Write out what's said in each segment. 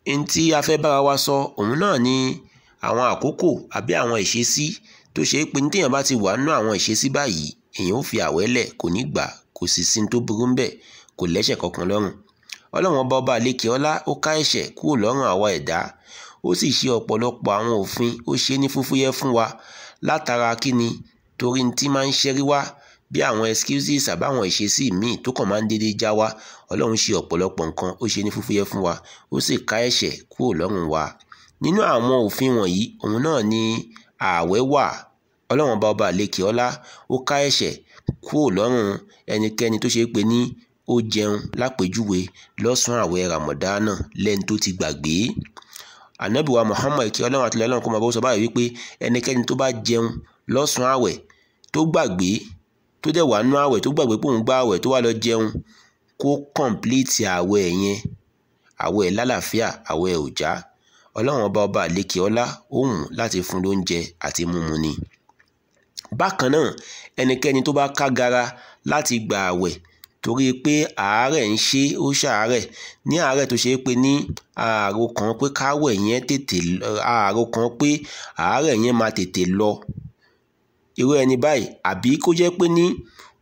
n tí a fẹ́ bára wa sọ òun náà ni àwọn àkókò àbí àwọn ìṣesí tó ṣe é pé ní téèyàn bá ti wà nínú àwọn ìṣesí báyìí èèyàn ó fi àwẹ̀ lẹ̀ kò ní gbà kò sì sí tó burú ń bẹ̀ kò lẹ́ṣẹ̀ kankan lọ́rùn. Ọlọ́run ọba àlékè ọlá ó ká ẹ̀ṣẹ̀ kúrò lọ́rùn àwa ẹ̀dá ó sì ṣe ọ̀pọ̀lọpọ̀ àwọn òfin ó ṣe ní fúfúyẹ́ fún wa látara kíni torí tí máa ń ṣẹ́rí wá bí àwọn excuses àbáwọn ìṣesí míì tó kàn máa ń dédé já wá. Ọlọ́run ṣe ọ̀pọ̀lọpọ̀ nǹkan ó ṣe ní fúfúyẹ́ fún wa ó sì ká ẹ̀ṣẹ̀ kúrò lọ́rùn wa. Nínú àwọn òfin wọ̀nyí òun náà ni ààwẹ̀ wà. Ọlọ́run ọba àlékè ọlá ó ká ẹ̀ṣẹ̀ kúrò lọ́rùn ẹnikẹ́ni tó ṣe pé ní ó jẹun lápèjúwe lọ́sàn-án àwẹ̀ Ramadana lẹ́ni tó ti gbàgbé. Ànábì wa Muhammad kí Ọlọ́run àti Ọlọ́run kó máa bá sọ báyìí wípé ẹnikẹ́ni tó bá jẹun lọ́sàn-án àwẹ̀ tó gbàgbé tó dẹ̀ wà nú àwẹ̀ tó gbàgbé pé òun gbà àwẹ̀ tó wá lọ jẹun kó complete àwẹ̀ yẹn àwẹ̀ lálàáfíà àwẹ̀ ò já. Ọlọ́run ọba àlékè ọlá ó hùn láti fún lóúnjẹ àti mímu ni. Bákan náà ẹnikẹ́ni tó bá kágara láti gba àwẹ̀ torí pé àárẹ̀ ń ṣe ó ṣàárẹ̀ ní àárẹ̀ tó ṣe é pé ní ààrò kan pé káwẹ̀ yẹn tètè ààrò kan pé àárẹ̀ yẹn máa tètè lọ. Irú ẹni báyìí àbí kó jẹ́ pé ní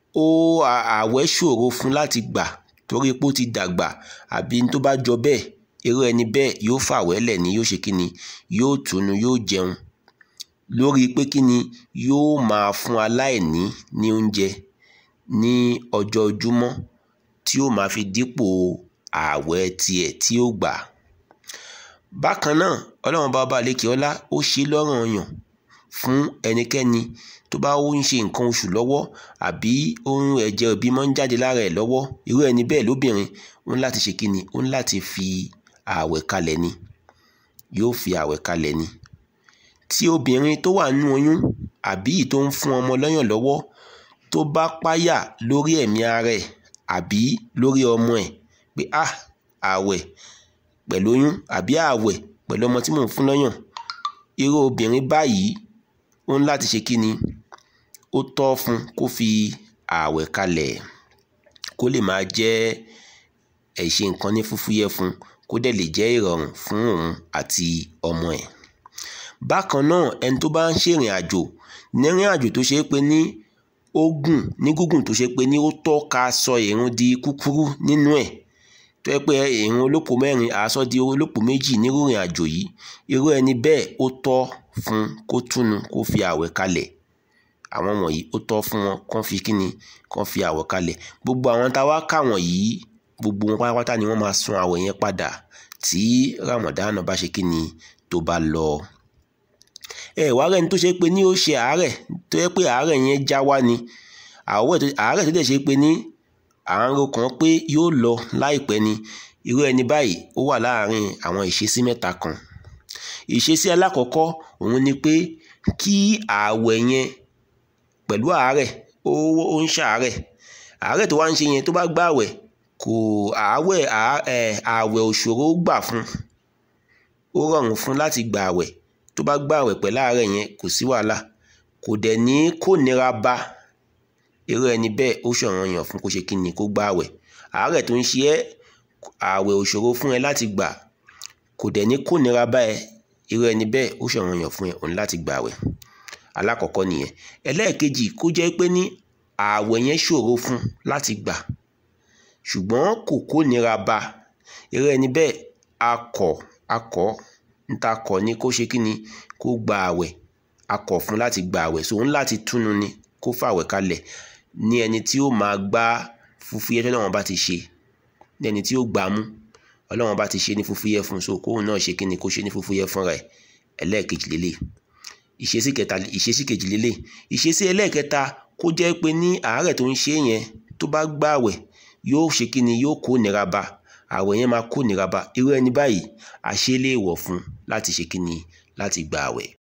àwẹ̀ ṣòro fún láti gbà torí pé ó ti dàgbà àbí tó bá jọ bẹ́ẹ̀ irú ẹni bẹ́ẹ̀ yóò fàwẹ̀ lẹ̀ ní yóò ṣe kíni yóò túnu yóò jẹun lórí pé kíni yóò máa fún aláìní ní oúnjẹ ní ọjọ́ ojúmọ́ tí ó máa fi dípò ààwẹ̀ tiẹ̀ tí ó gbà. Bákan náà Ọlọ́run ọba àlékè ọlá ó ṣe lọ́ranyàn fún ẹnikẹ́ni tó bá ń ṣe nǹkan oṣù lọ́wọ́ àbí ohun ẹ̀jẹ̀ ìbímọ ń jáde lára ẹ̀ lọ́wọ́ irú ẹni bẹ́ẹ̀ lóbìnrin ó ń láti ṣe kíni ó ń láti fi ààwẹ̀ kalẹ̀ ni yóò fi ààwẹ̀ kalẹ̀ ni. Tí obìnrin tó wà nínú oyún àbí tó ń fún ọmọ lọ́yàn lọ́wọ́ tó bá páyà lórí ẹ̀mí ara ẹ̀ àbí lórí ọmọ ẹ̀ pé ààwẹ̀ pẹ̀lú oyún àbí ààwẹ̀ pẹ̀lú ọmọ tí mò ń fún lọ́yàn irú obìnrin báyìí ó ń láti ṣe kíni ó tọ́ fún kó fi ààwẹ̀ kalẹ̀ kó lè máa jẹ́ ẹ̀ṣẹ̀ nǹkan ní fúfúyẹ́ fún kó dẹ̀ lè jẹ́ ìrọ̀rùn fún òun àti ọmọ ẹ̀. Bákan náà ẹni tó bá ń ṣèrìn àjò nírìn àjò tó ṣe é pé ní ó gùn ní gúgùn tó ṣe pé ní ó tọ́ ká sọ ìrun di kúkúrú nínú ẹ̀ tó yẹ pé ìrun olóko mẹ́rin àásọ di olóko méjì nírú ìrìn àjò yìí irú ẹni bẹ́ẹ̀ ó tọ́ fún kó túnu kó fi ààwẹ̀ kalẹ̀. Àwọn wọ̀nyí ó tọ́ fún wọn kán fi kíni kán fi ààwẹ̀ kalẹ̀. Gbogbo àwọn tá a wá kà wọ̀nyí gbogbo wọn pátápátá ni wọ́n máa sun ààwẹ̀ yẹn padà tí Ramadan bá ṣe kíni tó bá lọ. Wá rẹ́ni tó ṣe pé ní ó ṣe àárẹ̀ tó yẹ pé àárẹ̀ yẹn já wá ni àárẹ̀ tó dẹ̀ ṣe pé ní àárò kan pé yóò lọ láìpẹ́ ni irú ẹni báyìí ó wà láàárín àwọn ìṣesí mẹ́ta kan. Ìṣesí alákọ̀ọ́kọ́ òun ni pé kí ààwẹ̀ yẹn pẹ̀lú àárẹ̀ ó ń ṣàárẹ̀ àárẹ̀ tó wá ń ṣe yẹn tó bá gbààwẹ̀ kò ààwẹ̀ òṣòro gbà fún ó rọrùn fún láti gbààwẹ̀ tó bá gbààwẹ̀ pẹ̀lú àárẹ̀ yẹn kò sí wàhálà kò dẹ̀ ní kò nira bá irú ẹni bẹ́ẹ̀ ó ṣọ̀ranyàn fún kó ṣe kíni kó gbààwẹ̀. Àárẹ̀ tó ń ṣe ẹ́ ààwẹ̀ òṣòro fún ẹ láti gbà kò dẹ̀ ní kò nira bá ẹ irú ẹni bẹ́ẹ̀ ó ṣọ̀ranyàn fún ẹ òun láti gbààwẹ̀. Alákọ̀ọ́kọ́ nìyẹn. Ẹlẹ́ẹ̀kejì kó jẹ́ pé ní ààwẹ̀ yẹn ṣòro fún láti gbà ṣùgbọ́n kò nira bá irú ẹni bẹ́ẹ̀ akọ̀ níta kọ̀ ni kó ṣe kíni kó gba ààwẹ̀ akọ̀ fún láti gba ààwẹ̀ so òun láti túnu ni kó fàwẹ̀ kalẹ̀ ní ẹni tí ó máa gbá fúfúyẹ́ tí Ọlọ́run bá ti ṣe ní ẹni tí ó gbà mú Ọlọ́run bá ti ṣe ní fúfúyẹ́ fún so kóun náà ṣe kíni kó ṣe ní fúfúyẹ́ fún rẹ̀. Ẹlẹ́ẹ̀kejì lélẹ̀ ìṣesí kejì lélẹ̀. Ìṣesí ẹlẹ́ẹ̀kẹta kó jẹ́ pé ní àárẹ̀ tó ń ṣe yẹn tó bá gbààwẹ̀ yóò ṣe kíni yóò kó nira bá ààwẹ̀ yẹn máa kó nira bá irú ẹni báyìí àṣẹ léèwọ̀ fún láti ṣe kíni láti gba ààwẹ̀.